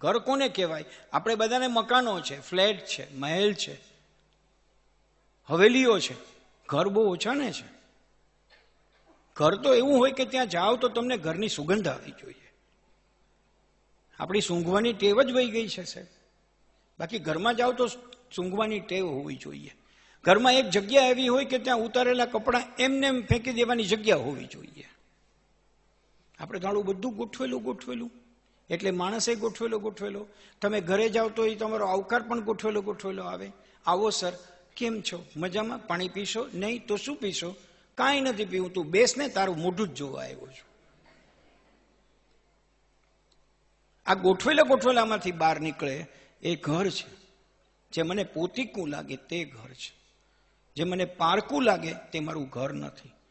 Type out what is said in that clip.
ઘર કોને કહેવાય? આપણે બધાને મકાનો છે, ફ્લેટ છે, મહેલ છે, હવેલીઓ છે. ઘર બહુ ઓછા ને છે. ઘર તો એવું હોય કે ત્યાં જાઓ તો તમને ઘરની સુગંધ આવવી જોઈએ. આપણી સૂંઘવાની ટેવ જ વહી ગઈ છે સાહેબ. બાકી ઘરમાં જાઓ તો સૂંઘવાની ટેવ હોવી જોઈએ. ઘરમાં એક જગ્યા એવી હોય કે ત્યાં ઉતારેલા કપડાં એમને એમ ફેંકી દેવાની જગ્યા હોવી જોઈએ. આપણે ગાળું બધું ગોઠવેલું. એટલે માણસે ગોઠવેલો. તમે ઘરે જાઓ તો એ તમારો આવકાર પણ ગોઠવેલો આવે. આવો સર, કેમ છો? મજામાં? પાણી પીશો? નહીં તો શું પીશો? કાંઈ નથી પીવું, તું બેસ ને, તારું મોઢું જ જોવા આવ્યો છું. આ ગોઠવેલામાંથી બહાર નીકળે એ ઘર છે. જે મને પોતીકું લાગે તે ઘર છે. જે મને પારકું લાગે તે મારું ઘર નથી.